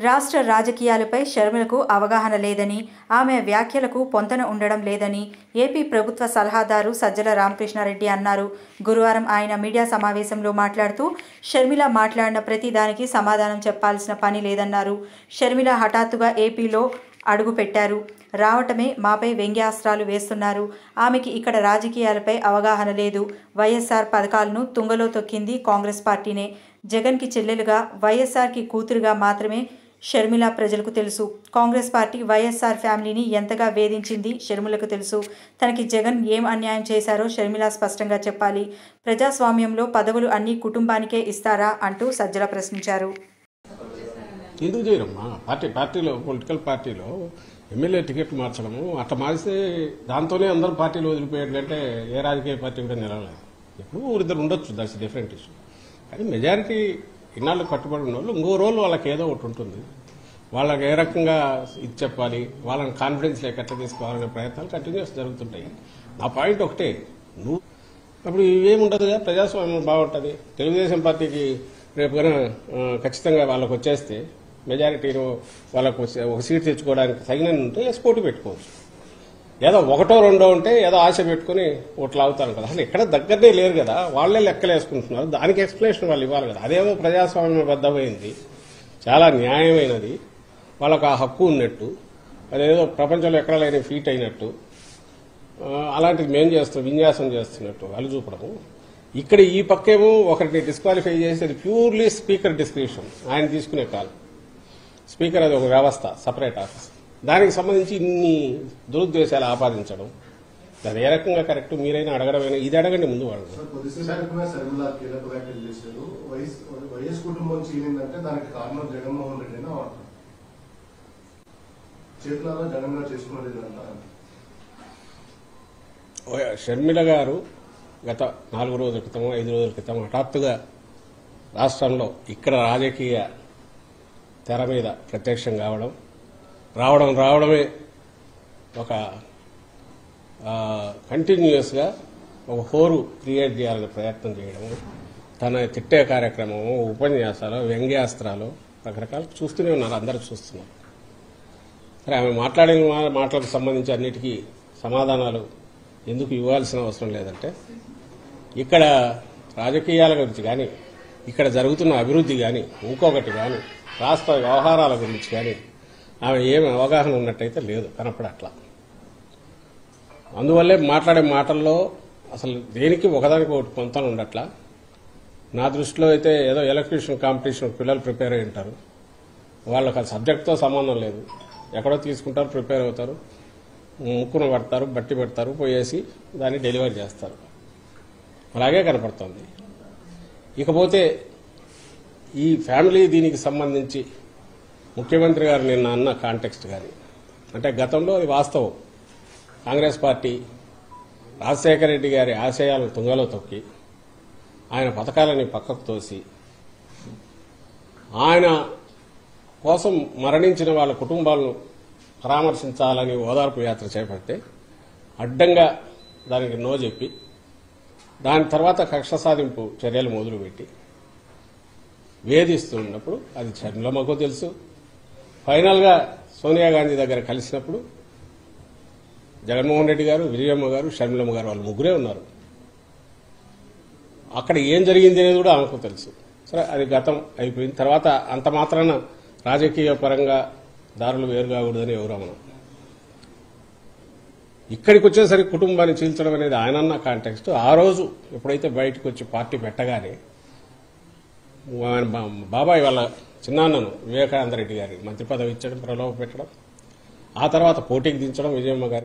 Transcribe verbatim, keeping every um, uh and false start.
రాష్ట్ర రాజకీయాలపై షర్మిలకు అవగాహన లేదని, ఆమె వ్యాఖ్యలకు పొంతన ఉండడం లేదని ఏపీ ప్రభుత్వ సలహాదారు సజ్జల రామకృష్ణారెడ్డి అన్నారు. గురువారం ఆయన మీడియా సమావేశంలో మాట్లాడుతూ షర్మిల మాట్లాడిన ప్రతి దానికి సమాధానం చెప్పాల్సిన పని లేదన్నారు. షర్మిల హఠాత్తుగా ఏపీలో అడుగుపెట్టారు. రావటమే మాపై వ్యంగ్యాస్త్రాలు వేస్తున్నారు. ఆమెకి ఇక్కడ రాజకీయాలపై అవగాహన లేదు. వైఎస్ఆర్ పథకాలను తుంగలో తొక్కింది కాంగ్రెస్ పార్టీనే. జగన్కి చెల్లెలుగా, వైఎస్ఆర్కి కూతురుగా మాత్రమే షర్మిల ప్రజలకు తెలుసు. కాంగ్రెస్ పార్టీ వైఎస్ఆర్ ఫ్యామిలీని ఎంతగా వేధించింది షర్మిలకు తెలుసు. తనకి జగన్ ఏం అన్యాయం చేశారో షర్మిల స్పష్టంగా చెప్పాలి. ప్రజాస్వామ్యంలో పదవులు అన్ని కుటుంబానికే ఇస్తారా అంటూ సజ్జల ప్రశ్నించారు. ఎందుకు చేయరమ్మా? పార్టీ పార్టీలో పొలిటికల్ పార్టీలో ఎమ్మెల్యే టికెట్ మార్చడము అట్లా మార్చితే దాంతోనే అందరూ పార్టీలు వదిలిపోయాడంటే ఏ రాజకీయ పార్టీ కూడా నిలవలేదు. ఎప్పుడు ఊరిద్దరు ఉండొచ్చు, దట్స్ డిఫరెంట్ ఇష్యూ. కానీ మెజారిటీ ఇన్నాళ్ళు కట్టుబడి ఉన్న వాళ్ళు ఇంకో రోజు వాళ్ళకి ఏదో ఒకటి ఉంటుంది. వాళ్ళకి ఏ రకంగా ఇది చెప్పాలి, వాళ్ళని కాన్ఫిడెన్స్ లేక ఎట్లా తీసుకోవాలనే ప్రయత్నాలు కంటిన్యూస్ జరుగుతుంటాయి. నా పాయింట్ ఒకటే, నువ్వు అప్పుడు ఇవేముండదుగా, ప్రజాస్వామ్యం బాగుంటుంది. తెలుగుదేశం పార్టీకి రేపు కన్నా ఖచ్చితంగా వాళ్ళకు వచ్చేస్తే మెజారిటీలో వాళ్ళకు ఒక సీట్ తెచ్చుకోవడానికి తగిన ఉంటే పోటీ పెట్టుకోవచ్చు. ఏదో ఒకటో రెండో ఉంటే ఏదో ఆశ పెట్టుకుని ఓట్లు అవుతారు కదా. అసలు ఎక్కడ దగ్గరనే లేరు కదా, వాళ్లే లెక్కలు వేసుకుంటున్నారు. దానికి ఎక్స్ప్లెనేషన్ వాళ్ళు ఇవ్వాలి కదా. అదేమో ప్రజాస్వామ్యబద్ధమైంది, చాలా న్యాయమైనది, వాళ్ళకు ఆ హక్కు ఉన్నట్టు, అదేదో ప్రపంచంలో ఎక్కడ లేని ఫీట్ అయినట్టు, అలాంటిది మేం చేస్తున్నాం, విన్యాసం చేస్తున్నట్టు వాళ్ళు చూపడము. ఇక్కడ ఈ పక్కేమో ఒకరిని డిస్క్వాలిఫై చేసి అది ప్యూర్లీ స్పీకర్ డిస్క్రిప్షన్, ఆయన తీసుకునే కాల్. స్పీకర్ అది ఒక వ్యవస్థ, సపరేట్ ఆఫీస్. దానికి సంబంధించి ఇన్ని దురుద్దేశాలు ఆపాదించడం, అది ఏ రకంగా కరెక్ట్? మీరైనా అడగడమైనా ఇది అడగండి ముందు వాళ్ళు. షర్మిల గారు గత నాలుగు రోజుల క్రితం ఐదు రోజుల క్రితం హఠాత్తుగా రాష్ట్రంలో ఇక్కడ రాజకీయ తెర మీద ప్రత్యక్షం కావడం రావడం రావడమే ఒక కంటిన్యూస్గా ఒక హోరు క్రియేట్ చేయాలని ప్రయత్నం చేయడము, తన తిట్టే కార్యక్రమము, ఉపన్యాసాలు, వ్యంగ్యాస్త్రాలు రకరకాలు చూస్తూనే ఉన్నారు, అందరూ చూస్తున్నారు. సరే, ఆమె మాట్లాడిన మాటలకు సంబంధించి అన్నిటికీ సమాధానాలు ఎందుకు ఇవ్వాల్సిన అవసరం లేదంటే, ఇక్కడ రాజకీయాల గురించి కానీ, ఇక్కడ జరుగుతున్న అభివృద్ధి కానీ, ఇంకొకటి కానీ, రాష్ట్ర వ్యవహారాల గురించి కానీ ఆమె ఏమి అవగాహన ఉన్నట్టయితే లేదు, కనపడట్లా. అందువల్లే మాట్లాడే మాటల్లో అసలు దేనికి ఒకదానికి ఒకటి పొంతన ఉండట్లా. నా దృష్టిలో అయితే ఏదో ఎలక్ట్రీషియన్ కాంపిటీషన్ పిల్లలు ప్రిపేర్ అయి ఉంటారు, వాళ్ళకి ఆ సబ్జెక్ట్తో సంబంధం లేదు, ఎక్కడో తీసుకుంటారు, ప్రిపేర్ అవుతారు, ముక్కును పడతారు, బట్టి పెడతారు, పోయేసి దాన్ని డెలివరీ చేస్తారు. అలాగే కనపడుతుంది. ఇకపోతే ఈ ఫ్యామిలీ దీనికి సంబంధించి ముఖ్యమంత్రి గారు నిన్న అన్న కాంటెక్స్ట్ కానీ, అంటే గతంలో అది వాస్తవం, కాంగ్రెస్ పార్టీ రాజశేఖర రెడ్డి గారి ఆశయాలను తుంగలో తొక్కి ఆయన పథకాలని పక్కకు తోసి ఆయన కోసం మరణించిన వాళ్ళ కుటుంబాలను పరామర్శించాలని ఓదార్పు యాత్ర చేపడితే అడ్డంగా దానికి నో చెప్పి దాని తర్వాత కక్ష సాధింపు చర్యలు మొదలుపెట్టి వేధిస్తున్నప్పుడు అది షర్మిలమ్మకు తెలుసు. ఫైనల్గా సోనియా గాంధీ దగ్గర కలిసినప్పుడు జగన్మోహన్ రెడ్డి గారు, విజయమ్మ గారు, షర్మిలమ్మ గారు వాళ్ళు ముగ్గురే ఉన్నారు. అక్కడ ఏం జరిగింది అనేది కూడా ఆమెకు తెలుసు. సరే, అది గతం అయిపోయింది. తర్వాత అంత మాత్రాన రాజకీయ పరంగా దారులు వేరు కాకూడదని ఎవరు మనం. ఇక్కడికి వచ్చేసరికి కుటుంబాన్ని చీల్చడం అనేది ఆయనన్న కాంటెక్స్ట్. ఆ రోజు ఎప్పుడైతే బయటకు వచ్చి పార్టీ పెట్టగానే బాబాయ్ వాళ్ళ చిన్నాన్నను వివేకానంద రెడ్డి గారి మంత్రి పదవి ఇచ్చడం, ప్రలోభ పెట్టడం, ఆ తర్వాత పోటీకి దించడం విజయమ్మ గారు.